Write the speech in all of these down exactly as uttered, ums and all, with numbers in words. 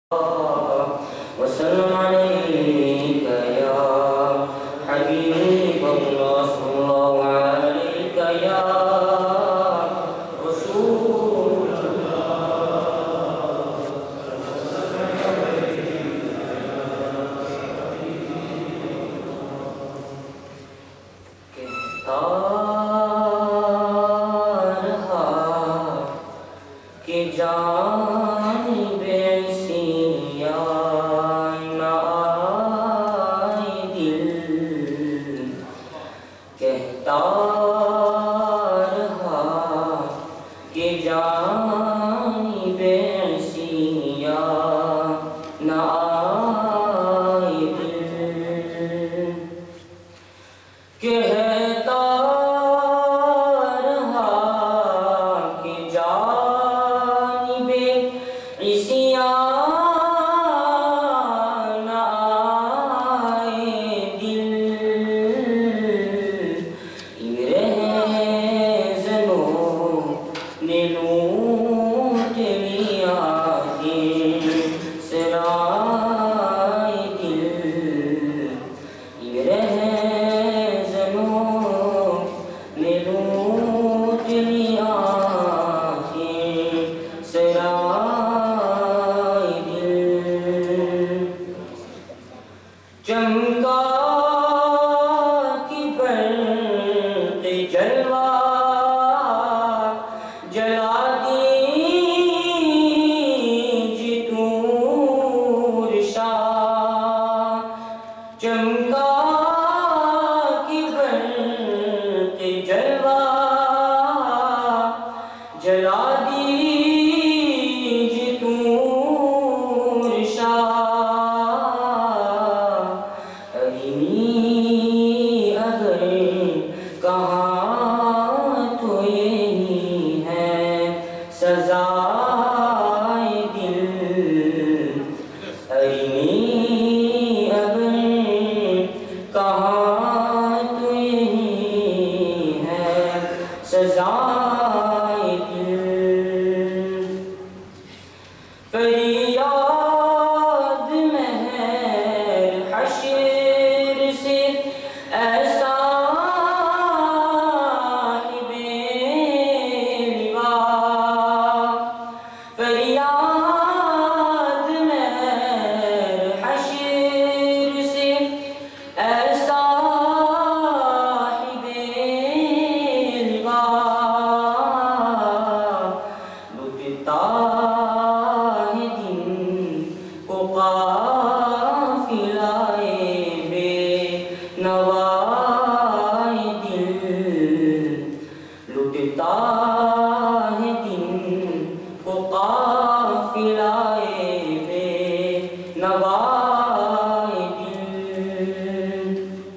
وسلم عليك يا حبيب الله صلى الله عليك يا رسول کہتا رہا کہ جانب عیسیٰ نہ آئے دل، کہتا رہا کہ جانب عیسیٰ نہ آئے دل، کہتا رہا کہ جانب عیسیٰ نہ آئے دل، ان رہزنوں نے لوٹ لیا دل سرائے دل، ان رہزنوں نے لوٹ لیا دل سرائے دل، چمکا کی برق جلوہ جلا دیجئے نور شاہ، چمکا کی برق جلوہ جلا دیجئے نور شاہ، ارنی اگر کہاں تو یہی ہے سزائے دل، ارنی اگر کہاں تو یہی ہے سزائے دل، فریاد مہر حشر سے اے صاحب لواء، فریاد مہر حشر سے اے صاحب لواء، لٹتا ہے دن کو قافلہ بے نوائے دل، لٹتا ہے دن کو قافلہ بے نوائے دل،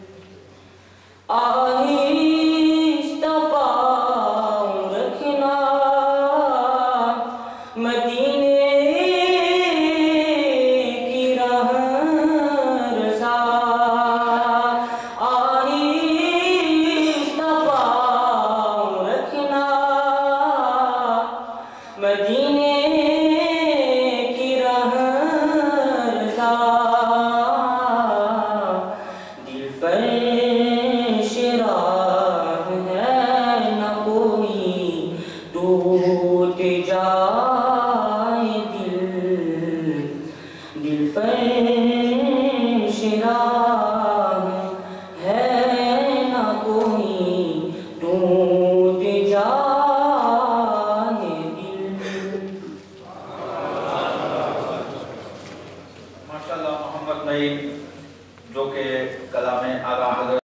آہستہ پاؤں رکھنا مدینے کی راہ رضا، آہستہ پاؤں رکھنا مدینے کی راہ رضا، دل فرش راہ ہے نہ کوئی ٹوٹ جائے دل، دل فرش راہ ہے نہ کوئی ٹوٹ جائے دل۔ ماشاءاللہ محمد نعیم جو کہ کلام آغا حضرت